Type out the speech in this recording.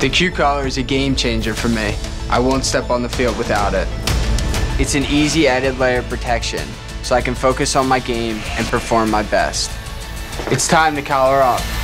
The Q collar is a game changer for me. I won't step on the field without it. It's an easy added layer of protection, so I can focus on my game and perform my best. It's time to collar up.